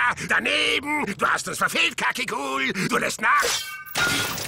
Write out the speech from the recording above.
Daneben! Du hast uns verfehlt, Kakikul! Du lässt nach!